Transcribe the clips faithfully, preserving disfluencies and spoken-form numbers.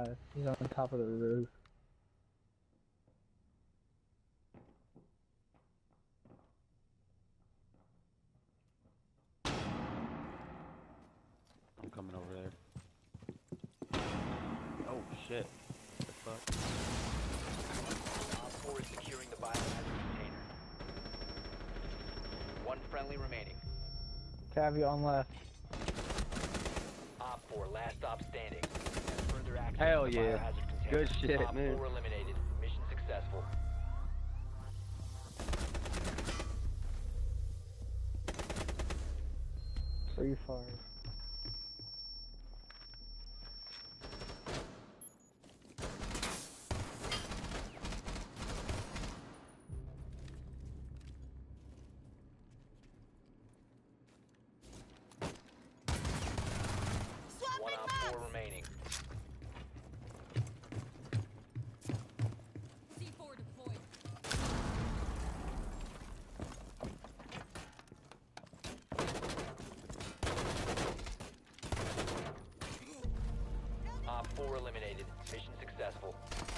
outside. He's on top of the roof. I'm coming over there. Oh shit. What the fuck? Op four is securing the biohazard container. One friendly remaining. Cavi on left. Op four, last stop standing. And further access Hell to the yeah. biohazard container. Good shit, Op man. four eliminated. Mission successful. Free fire. One op four remaining. C four deployed. Op four eliminated. Mission successful.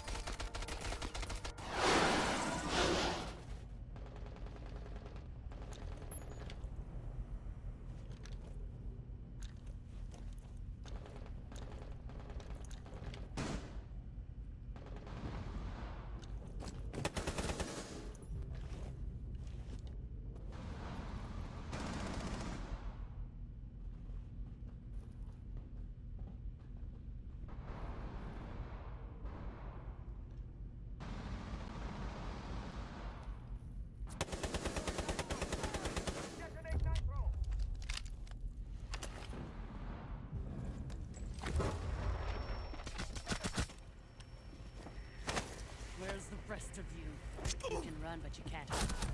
Where's the rest of you? You can run, but you can't.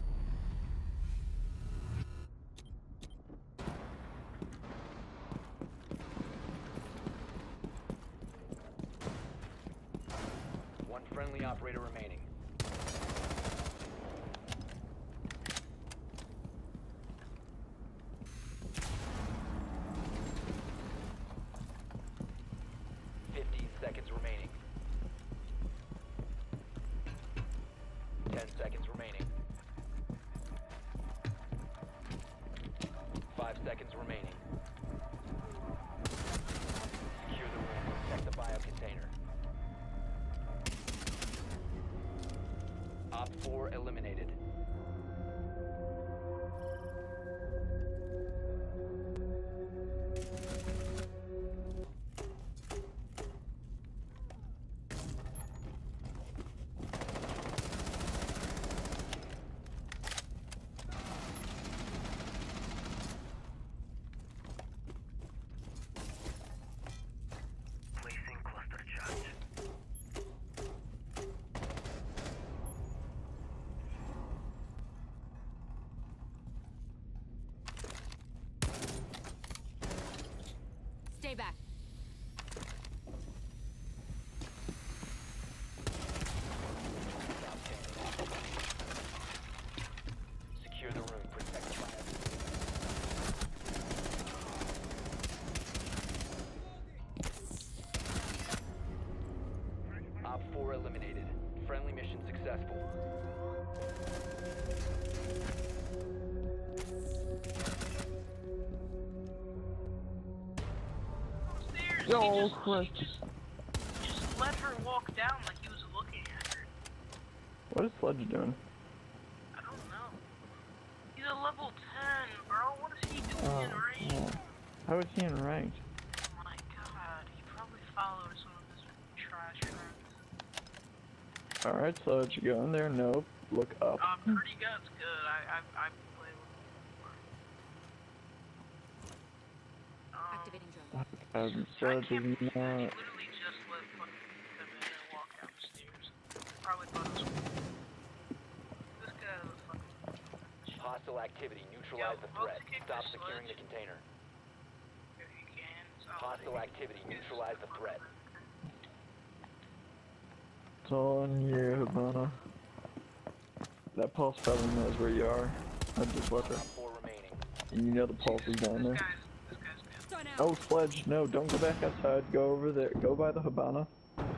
One friendly operator remaining. Fifteen seconds remaining. Ten seconds remaining. Five seconds remaining. Secure the room. Protect the bio container. Op four eliminated. Placing cluster charge. Stay back. Stop standing. Secure the room. Protect the bio. Op four eliminated. Friendly mission successful. Upstairs, Yo, he just, Chris. he just, just let her walk down like he was looking at her. What is Sledge doing? I don't know. He's a level ten, bro. What is he doing Oh, in range? yeah. How is he in ranked? Oh my god, he probably followed some of his trash friends. Alright, Sledge, go in there. Nope. Look up. Uh, pretty good's good. I, I, I play with him before. Um, Activating drone. Um, I Sledge can't is believe that he not. literally just let fucking come in and walk down the stairs. Probably thought it was this guy is a fucking... Hostile activity. Neutralize Yo, the threat. let's kick Stop this securing the sledge. container. If you can, so Hostile activity. Neutralize the threat. It's all in you, Habana. That pulse probably knows where you are. I just watch Op it. four remaining. And you know the pulse is down This there. guy's, this guy's good. Stun out. Oh, Sledge, no, don't go back outside. Go over there. Go by the Habana.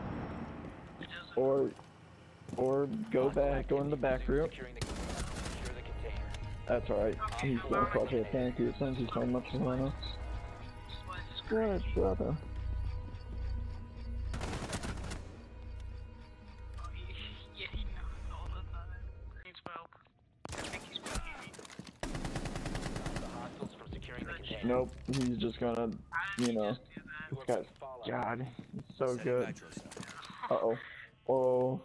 Or, or go Hostile back, go in the activity. back Resume route. securing the secure the container. That's alright. He's gonna cause a panic since he's so much fun. Was Good, crazy. brother. Oh, he, yeah, he knows all the time. Needs help. I think he's being The hostiles from securing the container. Nope, he's just gonna, I you didn't know, just do that. this guy's, Fallout. God, he's so Setting good. nitro cell. Uh-oh. Oh.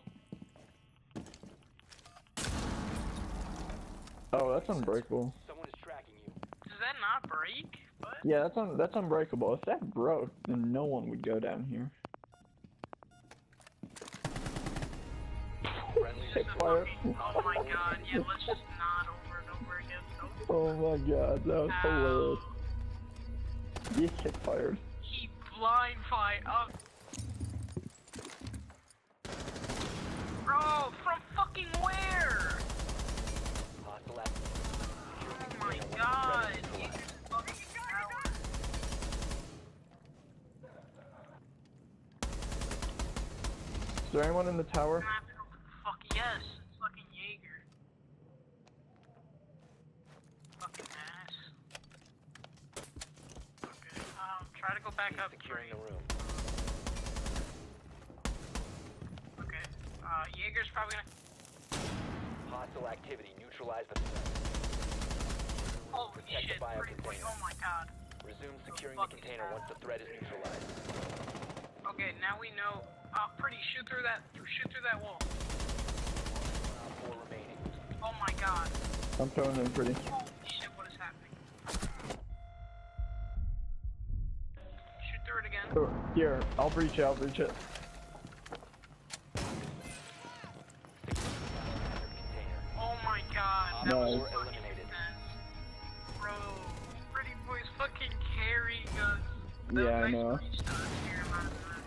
Oh, that's unbreakable. Someone is tracking you. Does that not break? What? Yeah, that's un that's unbreakable. If that broke, then no one would go down here. Friendly Hit Just a fire. fucking- oh my god, yeah, let's just not over and over again. Nope. Oh my god, that was hilarious. Ow. He hit fired. He blind fired up. Bro, from fucking where? hostile activity. Oh my god. He just fucking out. Is there anyone in the tower? Fuck yes, it's fucking Jaeger. Fucking ass. Okay, um, try to go back up. Securing the room. Okay, uh, Jaeger's probably gonna. Hostile activity. Neutralize the threat. Oh Protect shit, the bio pretty quick. container. Oh my god. Resume securing the container once the threat is neutralized. Okay, now we know. Uh, pretty, shoot through that. Shoot through that wall. Op four remaining. Oh my god. I'm throwing in pretty. Holy shit, what is happening? Shoot through it again. Oh, here, I'll breach it, I'll breach it. Container. Oh my god, that Nice. was Four fucking eliminated. intense. Bro, Pretty Boy's fucking carrying us. Yeah, I nice know. breach to us here, man.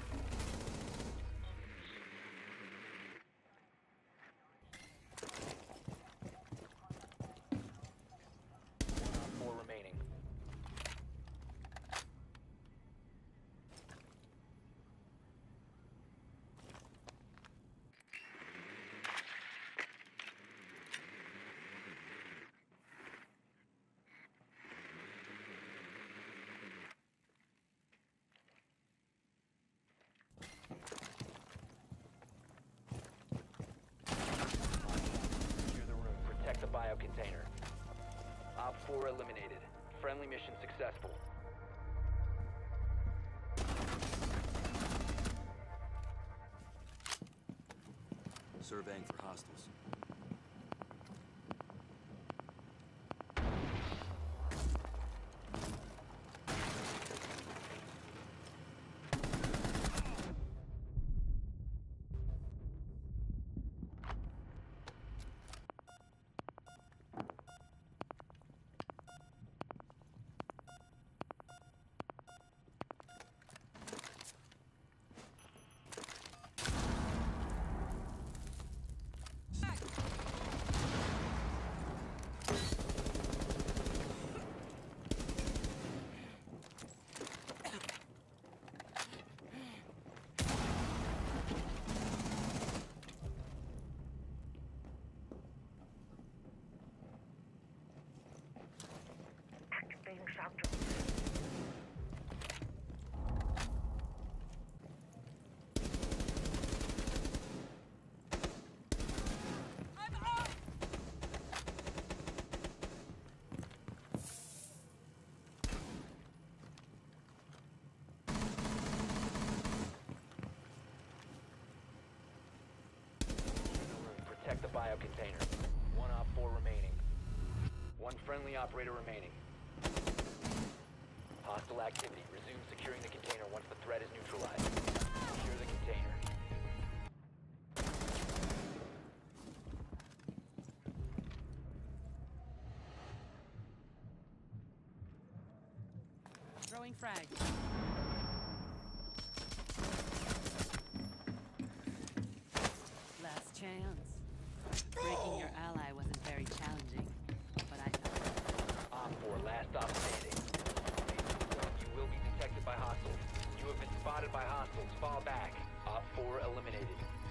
Op four remaining. Secure the room. Protect the bio container. Op four eliminated. Friendly mission successful. Surveying for hostiles. Protect the bio container. One op four remaining. One friendly operator remaining. Hostile activity. Resume securing the container once the threat is neutralized. Secure the container. Throwing frag. Last chance. Breaking your ally wasn't very challenging, but I thought. Op four, last stop standing. You will be detected by hostiles. You have been spotted by hostiles. Fall back. Op four eliminated.